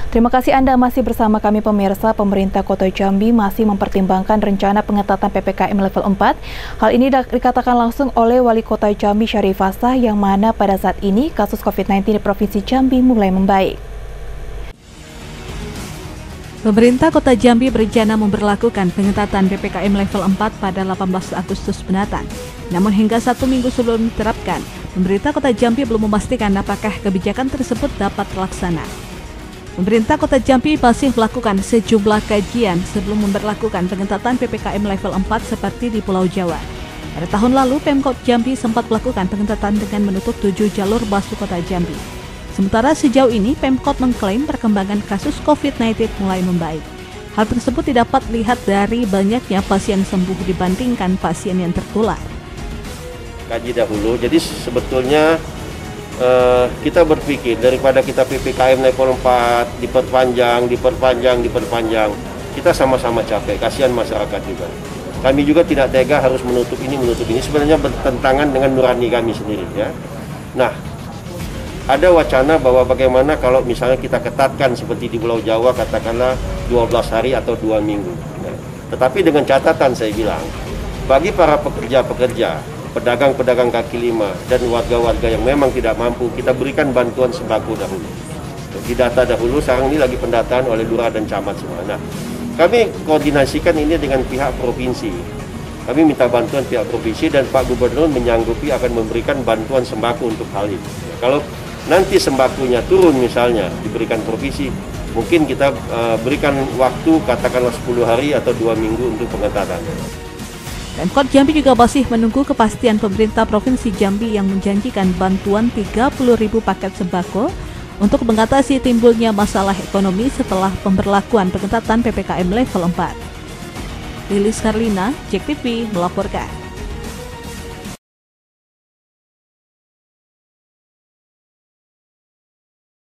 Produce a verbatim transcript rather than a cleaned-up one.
Terima kasih Anda masih bersama kami pemirsa. Pemerintah Kota Jambi masih mempertimbangkan rencana pengetatan P P K M level empat. Hal ini dikatakan langsung oleh Wali Kota Jambi Syarif Hasan, yang mana pada saat ini kasus COVID sembilan belas di Provinsi Jambi mulai membaik. Pemerintah Kota Jambi berencana memberlakukan pengetatan P P K M level empat pada delapan belas Agustus mendatang. Namun hingga satu minggu sebelum diterapkan, pemerintah Kota Jambi belum memastikan apakah kebijakan tersebut dapat terlaksana. Pemerintah Kota Jambi masih melakukan sejumlah kajian sebelum memberlakukan pengetatan P P K M level empat seperti di Pulau Jawa. Pada tahun lalu, Pemkot Jambi sempat melakukan pengetatan dengan menutup tujuh jalur masuk Kota Jambi. Sementara sejauh ini, Pemkot mengklaim perkembangan kasus COVID sembilan belas mulai membaik. Hal tersebut didapat lihat dari banyaknya pasien sembuh dibandingkan pasien yang tertular. Kaji dahulu, jadi sebetulnya Uh, kita berpikir daripada kita P P K M level empat diperpanjang, diperpanjang, diperpanjang, kita sama-sama capek, kasihan masyarakat juga. Kami juga tidak tega harus menutup ini, menutup ini, sebenarnya bertentangan dengan nurani kami sendiri, ya. Nah, ada wacana bahwa bagaimana kalau misalnya kita ketatkan seperti di Pulau Jawa, katakanlah dua belas hari atau dua minggu. Ya. Tetapi dengan catatan saya bilang, bagi para pekerja-pekerja, pedagang-pedagang kaki lima dan warga-warga yang memang tidak mampu, kita berikan bantuan sembako dahulu. Didata dahulu, sekarang ini lagi pendataan oleh lurah dan camat semua. Nah, kami koordinasikan ini dengan pihak provinsi. Kami minta bantuan pihak provinsi dan Pak Gubernur menyanggupi akan memberikan bantuan sembako untuk hal itu. Kalau nanti sembakonya turun misalnya diberikan provinsi, mungkin kita uh, berikan waktu katakanlah sepuluh hari atau dua minggu untuk pengetatan. Pemkot Jambi juga masih menunggu kepastian pemerintah Provinsi Jambi yang menjanjikan bantuan tiga puluh ribu paket sembako untuk mengatasi timbulnya masalah ekonomi setelah pemberlakuan pengetatan P P K M level empat. Lilis Karlina, J E K T V melaporkan.